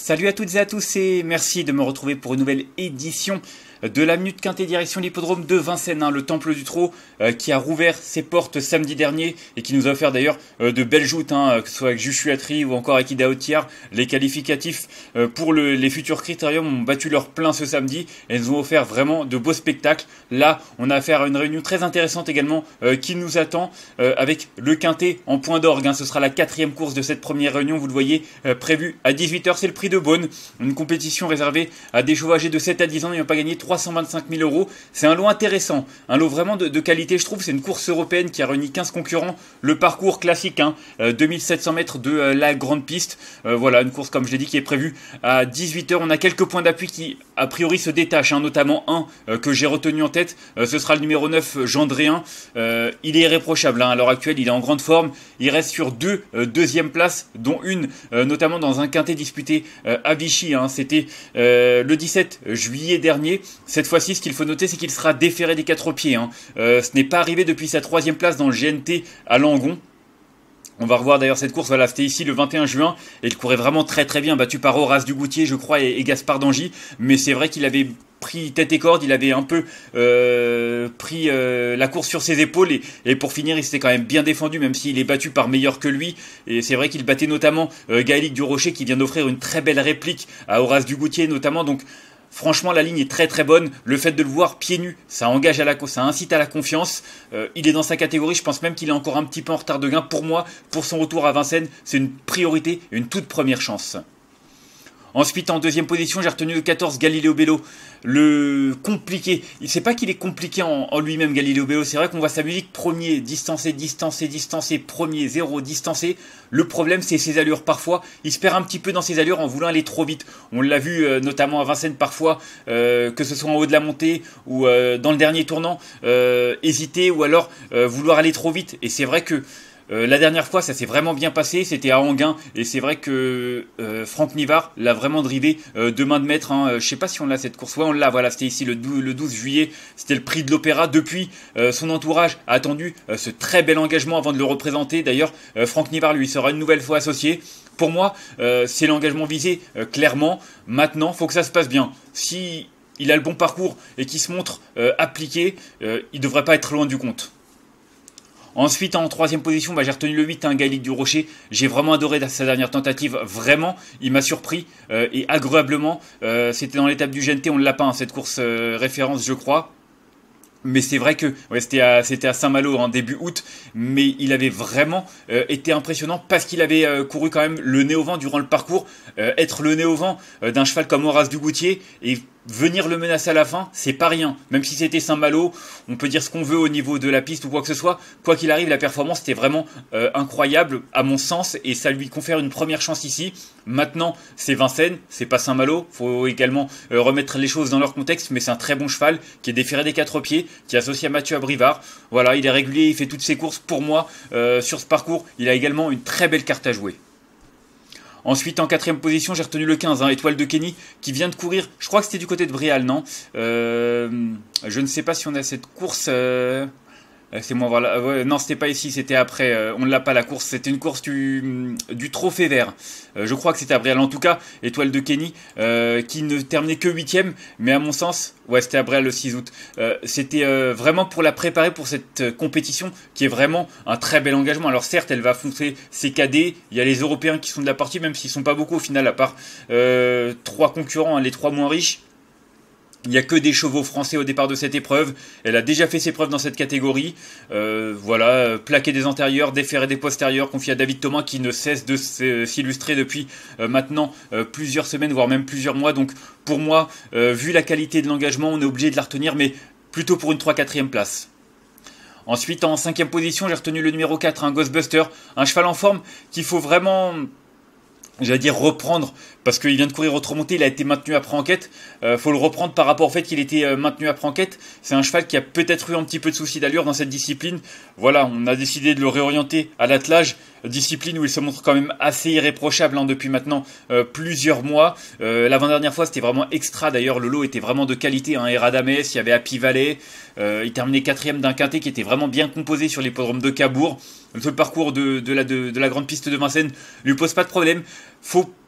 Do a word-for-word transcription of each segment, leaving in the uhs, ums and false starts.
Salut à toutes et à tous et merci de me retrouver pour une nouvelle édition de la Minute Quintet direction l'hippodrome de Vincennes, hein, le Temple du Trot euh, qui a rouvert ses portes samedi dernier et qui nous a offert d'ailleurs euh, de belles joutes, hein, que ce soit avec Juchuatri ou encore avec Ida Otiar. Les qualificatifs euh, pour le, les futurs critériums ont battu leur plein ce samedi et nous ont offert vraiment de beaux spectacles. Là, on a affaire à une réunion très intéressante également euh, qui nous attend euh, avec le Quintet en point d'orgue. Hein. Ce sera la quatrième course de cette première réunion, vous le voyez, euh, prévue à dix-huit heures. C'est le prix de Beaune, une compétition réservée à des chevaux âgés de sept à dix ans n'ayant pas gagné trois cent vingt-cinq mille euros. C'est un lot intéressant, un lot vraiment de, de qualité, je trouve. C'est une course européenne qui a réuni quinze concurrents. Le parcours classique, hein, euh, deux mille sept cents mètres de euh, la grande piste. Euh, voilà, une course, comme je l'ai dit, qui est prévue à dix-huit heures. On a quelques points d'appui qui, a priori, se détachent, hein, notamment un euh, que j'ai retenu en tête. Euh, ce sera le numéro neuf, Gendréen. Euh, il est irréprochable, hein, à l'heure actuelle, il est en grande forme. Il reste sur deux euh, deuxième places, dont une, euh, notamment dans un quintet disputé euh, à Vichy. Hein. C'était euh, le dix-sept juillet dernier. Cette fois-ci, ce qu'il faut noter, c'est qu'il sera déféré des quatre pieds. Hein. Euh, ce n'est pas arrivé depuis sa troisième place dans le G N T à Langon. On va revoir d'ailleurs cette course, voilà, c'était ici le vingt et un juin, et il courait vraiment très très bien, battu par Horace Dugoutier, je crois, et, et Gaspard d'Angy, mais c'est vrai qu'il avait pris tête et corde, il avait un peu euh, pris euh, la course sur ses épaules, et, et pour finir, il s'était quand même bien défendu, même s'il est battu par meilleur que lui, et c'est vrai qu'il battait notamment euh, Gaëlic Durocher, qui vient d'offrir une très belle réplique à Horace Dugoutier notamment, donc franchement, la ligne est très très bonne. Le fait de le voir pieds nus, ça engage à la, ça incite à la confiance. Euh, il est dans sa catégorie. Je pense même qu'il est encore un petit peu en retard de gain. Pour moi, pour son retour à Vincennes, c'est une priorité, une toute première chance. Ensuite, en deuxième position, j'ai retenu le quatorze, Galileo Bello. Le compliqué. C'est pas qu'il est compliqué en, en lui-même, Galileo Bello. C'est vrai qu'on voit sa musique premier, distancé, distancé, distancé, premier, zéro, distancé. Le problème, c'est ses allures. Parfois, il se perd un petit peu dans ses allures en voulant aller trop vite. On l'a vu euh, notamment à Vincennes parfois, euh, que ce soit en haut de la montée ou euh, dans le dernier tournant, euh, hésiter ou alors euh, vouloir aller trop vite. Et c'est vrai que Euh, la dernière fois, ça s'est vraiment bien passé, c'était à Anguin, et c'est vrai que euh, Franck Nivard l'a vraiment drivé euh, de main de maître. Hein. Je sais pas si on l'a cette course, ouais on l'a, voilà, c'était ici le douze juillet, c'était le prix de l'Opéra. Depuis, euh, son entourage a attendu euh, ce très bel engagement avant de le représenter. D'ailleurs, euh, Franck Nivard lui sera une nouvelle fois associé. Pour moi, euh, c'est l'engagement visé, euh, clairement. Maintenant, faut que ça se passe bien. Si il a le bon parcours et qu'il se montre euh, appliqué, euh, il devrait pas être loin du compte. Ensuite, en troisième position, bah, j'ai retenu le huit, hein, Gaëlic Durocher. J'ai vraiment adoré sa dernière tentative. Vraiment, il m'a surpris euh, et agréablement. Euh, C'était dans l'étape du G N T, on ne l'a pas, hein, cette course euh, référence, je crois. Mais c'est vrai que ouais, c'était à, à Saint-Malo en début août, mais il avait vraiment euh, été impressionnant parce qu'il avait euh, couru quand même le nez au vent durant le parcours. Euh, être le nez au vent euh, d'un cheval comme Horace Dugoutier et venir le menacer à la fin, c'est pas rien. Même si c'était Saint-Malo, on peut dire ce qu'on veut au niveau de la piste ou quoi que ce soit. Quoi qu'il arrive, la performance était vraiment euh, incroyable à mon sens et ça lui confère une première chance ici. Maintenant, c'est Vincennes, c'est pas Saint-Malo. Faut également euh, remettre les choses dans leur contexte, mais c'est un très bon cheval qui est déféré des quatre pieds, qui est associé à Mathieu Abrivard. Voilà, il est régulier, il fait toutes ses courses. Pour moi, euh, sur ce parcours, il a également une très belle carte à jouer. Ensuite, en quatrième position, j'ai retenu le quinze, hein, Étoile de Kenny, qui vient de courir, je crois que c'était du côté de Brial, non euh, Je ne sais pas si on a cette course... Euh... C'est moi, voilà. Ouais, non, c'était pas ici, c'était après. Euh, on ne l'a pas, la course. C'était une course du, du Trophée Vert. Euh, je crois que c'était à Bréal. En tout cas, Étoile de Kenny, euh, qui ne terminait que huitième. Mais à mon sens, ouais, c'était à Bréal le six août. Euh, c'était euh, vraiment pour la préparer pour cette euh, compétition qui est vraiment un très bel engagement. Alors certes, elle va affronter ses cadets. Il y a les Européens qui sont de la partie, même s'ils sont pas beaucoup au final, à part euh, trois concurrents, hein, les trois moins riches. Il n'y a que des chevaux français au départ de cette épreuve. Elle a déjà fait ses preuves dans cette catégorie. Euh, voilà, plaquer des antérieurs, déférer des postérieurs, confié à David Thomas qui ne cesse de s'illustrer depuis euh, maintenant euh, plusieurs semaines, voire même plusieurs mois. Donc pour moi, euh, vu la qualité de l'engagement, on est obligé de la retenir, mais plutôt pour une trois quatrième place. Ensuite, en cinquième position, j'ai retenu le numéro quatre, un Ghostbuster, un cheval en forme qu'il faut vraiment... J'allais dire reprendre, parce qu'il vient de courir autre montée, il a été maintenu après enquête. Euh, faut le reprendre par rapport au fait qu'il était euh, maintenu après enquête. C'est un cheval qui a peut-être eu un petit peu de soucis d'allure dans cette discipline. Voilà, on a décidé de le réorienter à l'attelage, discipline où il se montre quand même assez irréprochable hein, depuis maintenant euh, plusieurs mois. Euh, L'avant-dernière fois, c'était vraiment extra. D'ailleurs, le lot était vraiment de qualité. Hein. Eradames, il y avait Happy Valley. Euh, il terminait quatrième d'un quintet qui était vraiment bien composé sur l'hippodrome de Cabourg. Le parcours de, de, la, de, de la grande piste de Vincennes lui pose pas de problème. Faut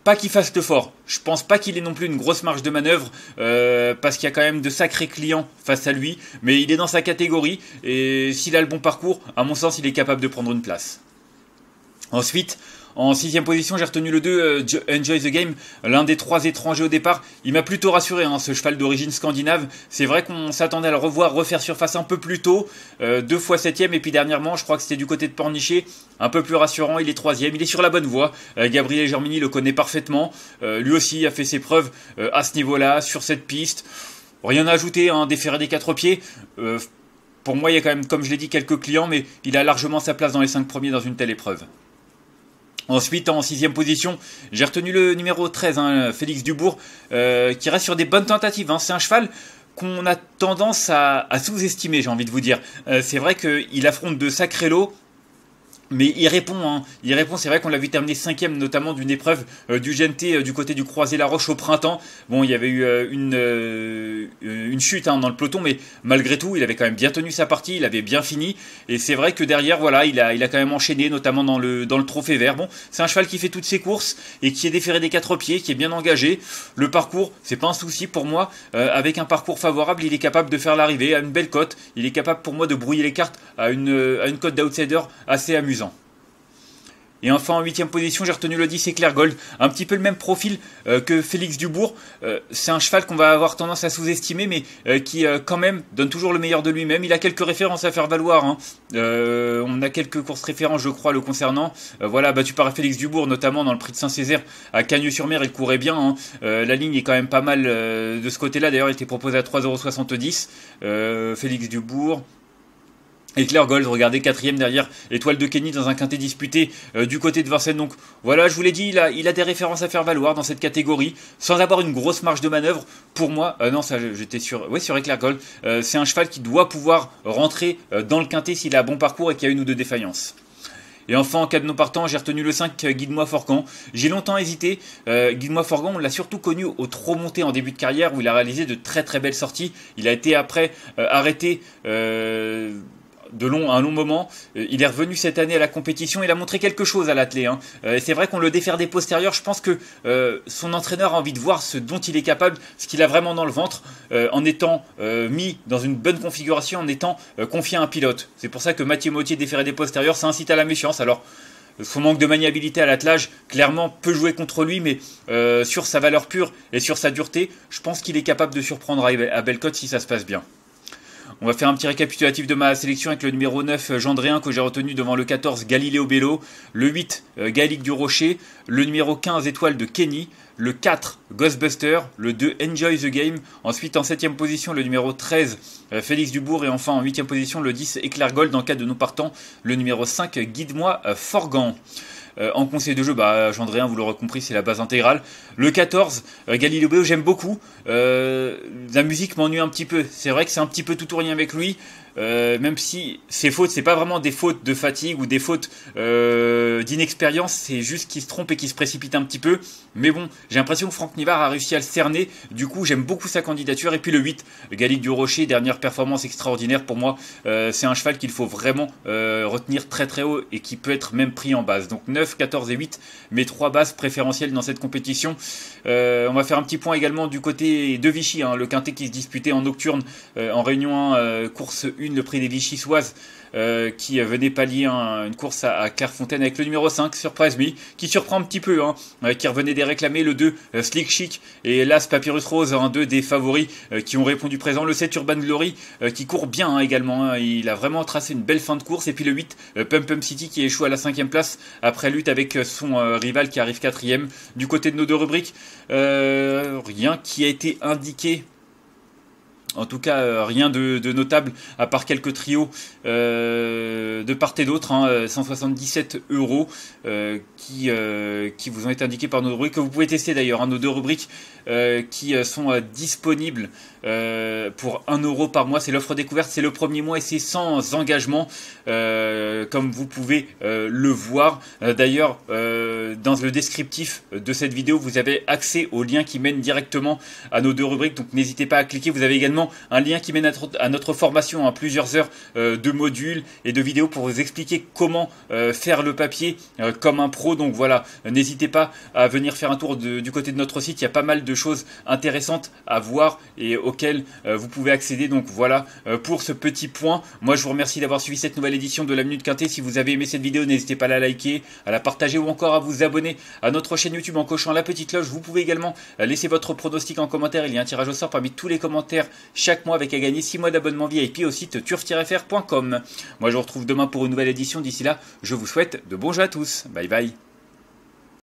pas qu'il fasse le fort, je pense pas qu'il ait non plus une grosse marge de manœuvre, euh, parce qu'il y a quand même de sacrés clients face à lui, mais il est dans sa catégorie, et s'il a le bon parcours, à mon sens, il est capable de prendre une place. Ensuite, en sixième position, j'ai retenu le deux, euh, Enjoy the Game, l'un des trois étrangers au départ. Il m'a plutôt rassuré, hein, ce cheval d'origine scandinave. C'est vrai qu'on s'attendait à le revoir refaire surface un peu plus tôt, euh, deux fois septième, et puis dernièrement, je crois que c'était du côté de Pornichet, un peu plus rassurant, il est troisième, il est sur la bonne voie. Euh, Gabriel Germini le connaît parfaitement, euh, lui aussi a fait ses preuves euh, à ce niveau-là, sur cette piste. Rien à ajouter, hein, déféré des quatre pieds. Euh, pour moi, il y a quand même, comme je l'ai dit, quelques clients, mais il a largement sa place dans les cinq premiers dans une telle épreuve. Ensuite, en sixième position, j'ai retenu le numéro treize, hein, Félix Dubourg, euh, qui reste sur des bonnes tentatives. Hein. C'est un cheval qu'on a tendance à, à sous-estimer, j'ai envie de vous dire. Euh, c'est vrai qu'il affronte de sacrés lots, mais il répond, hein. il répond. C'est vrai qu'on l'a vu terminer cinquième, notamment d'une épreuve euh, du G N T euh, du côté du Croisé-la-Roche au printemps. Bon, il y avait eu euh, une, euh, une chute hein, dans le peloton, mais malgré tout, il avait quand même bien tenu sa partie, il avait bien fini. Et c'est vrai que derrière, voilà, il a, il a quand même enchaîné, notamment dans le, dans le Trophée Vert. Bon, c'est un cheval qui fait toutes ses courses et qui est déféré des quatre pieds, qui est bien engagé. Le parcours, c'est pas un souci pour moi. Euh, avec un parcours favorable, il est capable de faire l'arrivée à une belle cote. Il est capable pour moi de brouiller les cartes à une, à une cote d'outsider assez amusante. Et enfin en huitième position, j'ai retenu le dix Éclair Gold, un petit peu le même profil euh, que Félix Dubourg. Euh, c'est un cheval qu'on va avoir tendance à sous-estimer, mais euh, qui euh, quand même donne toujours le meilleur de lui-même. Il a quelques références à faire valoir. Hein. Euh, on a quelques courses références, je crois, le concernant. Euh, voilà, battu par Félix Dubourg, notamment dans le prix de Saint-Césaire à Cagnes-sur-Mer, il courait bien. Hein. Euh, la ligne est quand même pas mal euh, de ce côté-là. D'ailleurs, il était proposé à trois euros soixante-dix. Euh, Félix Dubourg. Éclair Gold, regardez, quatrième derrière Étoile de Kenny dans un quintet disputé euh, du côté de Vincennes. Donc voilà, je vous l'ai dit, il a, il a des références à faire valoir dans cette catégorie, sans avoir une grosse marge de manœuvre. Pour moi, euh, non, ça j'étais sur, ouais, sur Éclair Gold, euh, c'est un cheval qui doit pouvoir rentrer euh, dans le quintet s'il a un bon parcours et qu'il y a une ou deux défaillances. Et enfin, en cas de non partant, j'ai retenu le cinq, Guide-moi Forgan. J'ai longtemps hésité. Euh, Guide-moi Forgan, on l'a surtout connu au trot monté en début de carrière, où il a réalisé de très très belles sorties. Il a été après euh, arrêté... Euh, de long, un long moment. Il est revenu cette année à la compétition. Il a montré quelque chose à l'athlé. Hein. Euh, c'est vrai qu'on le défère des postérieurs. Je pense que euh, son entraîneur a envie de voir ce dont il est capable, ce qu'il a vraiment dans le ventre, euh, en étant euh, mis dans une bonne configuration, en étant euh, confié à un pilote. C'est pour ça que Mathieu Mottier déféré des postérieurs, ça incite à la méfiance. Alors, son manque de maniabilité à l'attelage, clairement, peut jouer contre lui, mais euh, sur sa valeur pure et sur sa dureté, je pense qu'il est capable de surprendre à Bellecote si ça se passe bien. On va faire un petit récapitulatif de ma sélection avec le numéro neuf, Gendréen, que j'ai retenu devant le quatorze, Galileo Bello, le huit, euh, Gaëlic du Rocher, le numéro quinze, Étoile de Kenny, le quatre, Ghostbuster, le deux, Enjoy the Game, ensuite en septième position, le numéro treize, euh, Félix Dubourg, et enfin en huitième position, le dix, Éclair Gold, en cas de non partant, le numéro cinq, Guide-moi euh, Forgan. Euh, en conseil de jeu, bah, Gendréen, vous l'aurez compris, c'est la base intégrale. Le quatorze, euh, Galileo Bello, j'aime beaucoup. Euh, la musique m'ennuie un petit peu. C'est vrai que c'est un petit peu tout ou rien avec lui. Euh, même si ses fautes, c'est pas vraiment des fautes de fatigue ou des fautes euh, d'inexpérience, c'est juste qu'il se trompe et qu'il se précipite un petit peu. Mais bon, j'ai l'impression que Franck Nivard a réussi à le cerner. Du coup, j'aime beaucoup sa candidature. Et puis le huit, Gaëlic du Rocher, dernière performance extraordinaire pour moi. Euh, c'est un cheval qu'il faut vraiment euh, retenir très très haut et qui peut être même pris en base. Donc neuf, quatorze et huit, mes trois bases préférentielles dans cette compétition. Euh, on va faire un petit point également du côté de Vichy, hein, le quintet qui se disputait en nocturne euh, en réunion un, euh, course un, le prix des Vichysoises, euh, qui venait pallier hein, une course à, à Clairefontaine avec le numéro cinq, Surprise Me, qui surprend un petit peu, hein, euh, qui revenait des réclamés, le deux, euh, Slick Chic, et l'As Papyrus Rose, un deux des favoris euh, qui ont répondu présent, le sept, Urban Glory, euh, qui court bien hein, également, hein, il a vraiment tracé une belle fin de course, et puis le huit, euh, Pump Pump City, qui échoue à la cinquième place, après lutte avec son euh, rival qui arrive quatrième. Du côté de nos deux rubriques, euh, rien qui a été indiqué. En tout cas, euh, rien de, de notable, à part quelques trios euh, de part et d'autre, hein, cent soixante-dix-sept euros euh, qui, euh, qui vous ont été indiqués par nos rubriques, que vous pouvez tester d'ailleurs, hein, nos deux rubriques euh, qui euh, sont euh, disponibles euh, pour un euro par mois. C'est l'offre découverte, c'est le premier mois et c'est sans engagement, euh, comme vous pouvez euh, le voir. Euh, d'ailleurs, euh, dans le descriptif de cette vidéo, vous avez accès au lien qui mène directement à nos deux rubriques, donc n'hésitez pas à cliquer. Vous avez également également un lien qui mène à notre, à notre formation, hein, plusieurs heures euh, de modules et de vidéos pour vous expliquer comment euh, faire le papier euh, comme un pro. Donc voilà, n'hésitez pas à venir faire un tour de, du côté de notre site, il y a pas mal de choses intéressantes à voir et auxquelles euh, vous pouvez accéder. Donc voilà euh, pour ce petit point. Moi je vous remercie d'avoir suivi cette nouvelle édition de la Minute Quintet. Si vous avez aimé cette vidéo, n'hésitez pas à la liker, à la partager ou encore à vous abonner à notre chaîne YouTube en cochant la petite cloche. Vous pouvez également laisser votre pronostic en commentaire. Il y a un tirage au sort parmi tous les commentaires chaque mois avec à gagner six mois d'abonnement V I P au site turf tiret f r point com. Moi je vous retrouve demain pour une nouvelle édition. D'ici là, je vous souhaite de bons jeux à tous. Bye bye.